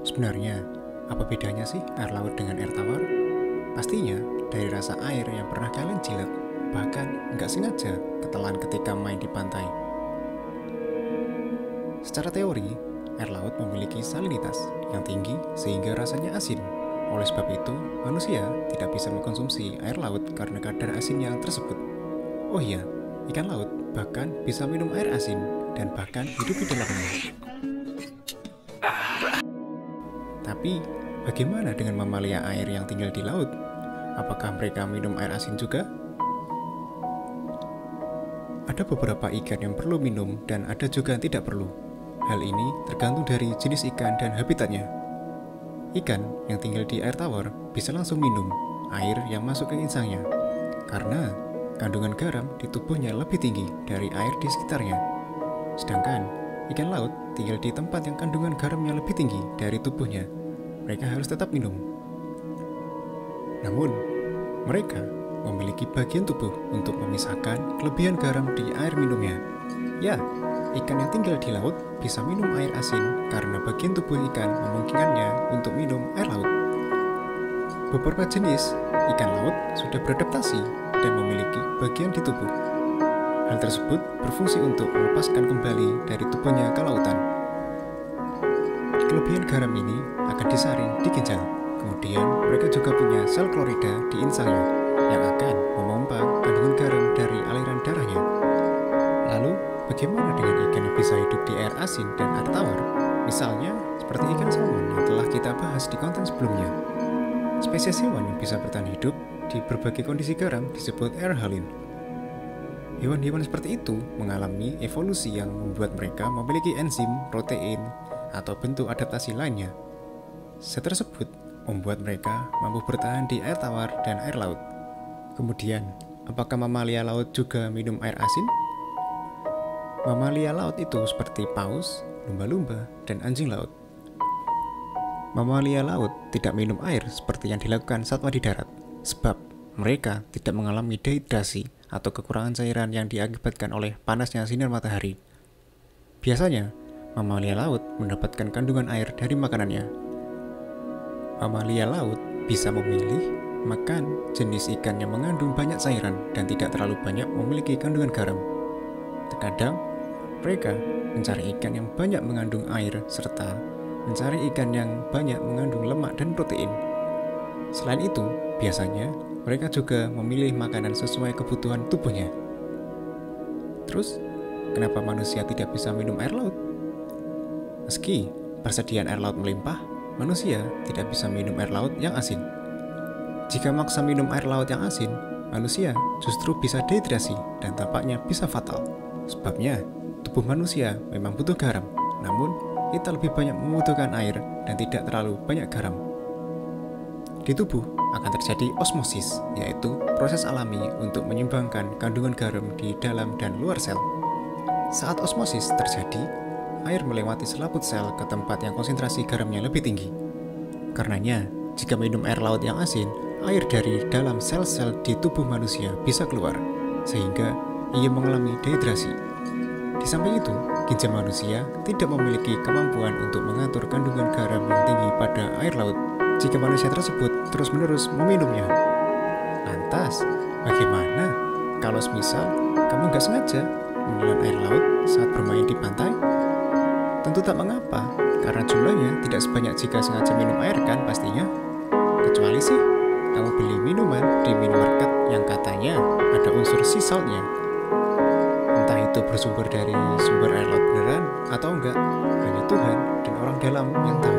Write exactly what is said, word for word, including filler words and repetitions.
Sebenarnya, apa bedanya sih air laut dengan air tawar? Pastinya dari rasa air yang pernah kalian jilat, bahkan nggak sengaja ketelan ketika main di pantai. Secara teori, air laut memiliki salinitas yang tinggi sehingga rasanya asin. Oleh sebab itu, manusia tidak bisa mengkonsumsi air laut karena kadar asinnya tersebut. Oh iya, ikan laut bahkan bisa minum air asin dan bahkan hidup di dalamnya. Tapi, bagaimana dengan mamalia air yang tinggal di laut? Apakah mereka minum air asin juga? Ada beberapa ikan yang perlu minum dan ada juga yang tidak perlu. Hal ini tergantung dari jenis ikan dan habitatnya. Ikan yang tinggal di air tawar bisa langsung minum air yang masuk ke insangnya, karena kandungan garam di tubuhnya lebih tinggi dari air di sekitarnya. Sedangkan ikan laut tinggal di tempat yang kandungan garamnya lebih tinggi dari tubuhnya. Mereka harus tetap minum. Namun, mereka memiliki bagian tubuh untuk memisahkan kelebihan garam di air minumnya. Ya, ikan yang tinggal di laut bisa minum air asin karena bagian tubuh ikan memungkinkannya untuk minum air laut. Beberapa jenis ikan laut sudah beradaptasi dan memiliki bagian di tubuh. Hal tersebut berfungsi untuk melepaskan kembali dari tubuhnya ke lautan. Kelebihan garam ini akan disaring di ginjal. Kemudian mereka juga punya sel klorida di insangnya yang akan memompa kandungan garam dari aliran darahnya. Lalu, bagaimana dengan ikan yang bisa hidup di air asin dan air tawar? Misalnya, seperti ikan salmon yang telah kita bahas di konten sebelumnya. Spesies hewan yang bisa bertahan hidup di berbagai kondisi garam disebut air halin. Hewan-hewan seperti itu mengalami evolusi yang membuat mereka memiliki enzim, protein, atau bentuk adaptasi lainnya. Zat tersebut membuat mereka mampu bertahan di air tawar dan air laut. Kemudian, apakah mamalia laut juga minum air asin? Mamalia laut itu seperti paus, lumba-lumba, dan anjing laut. Mamalia laut tidak minum air seperti yang dilakukan satwa di darat, sebab mereka tidak mengalami dehidrasi atau kekurangan cairan yang diakibatkan oleh panasnya sinar matahari. Biasanya, mamalia laut mendapatkan kandungan air dari makanannya. Mamalia laut bisa memilih makan jenis ikan yang mengandung banyak cairan dan tidak terlalu banyak memiliki kandungan garam. Terkadang, mereka mencari ikan yang banyak mengandung air serta mencari ikan yang banyak mengandung lemak dan protein. Selain itu, biasanya mereka juga memilih makanan sesuai kebutuhan tubuhnya. Terus, kenapa manusia tidak bisa minum air laut? Meski persediaan air laut melimpah, manusia tidak bisa minum air laut yang asin. Jika maksa minum air laut yang asin, manusia justru bisa dehidrasi dan tampaknya bisa fatal. Sebabnya, tubuh manusia memang butuh garam, namun kita lebih banyak membutuhkan air dan tidak terlalu banyak garam. Di tubuh akan terjadi osmosis, yaitu proses alami untuk menyeimbangkan kandungan garam di dalam dan luar sel. Saat osmosis terjadi, air melewati selaput sel ke tempat yang konsentrasi garamnya lebih tinggi. Karenanya, jika minum air laut yang asin, air dari dalam sel-sel di tubuh manusia bisa keluar, sehingga ia mengalami dehidrasi. Di samping itu, ginjal manusia tidak memiliki kemampuan untuk mengatur kandungan garam yang tinggi pada air laut jika manusia tersebut terus-menerus meminumnya. Lantas, bagaimana kalau semisal kamu nggak sengaja menelan air laut saat bermain di pantai? Tentu tak mengapa, karena jumlahnya tidak sebanyak jika sengaja minum air kan pastinya. Kecuali sih, kamu beli minuman di minimarket yang katanya ada unsur sea saltnya. Entah itu bersumber dari sumber air laut beneran atau enggak, hanya Tuhan dan orang dalam yang tahu.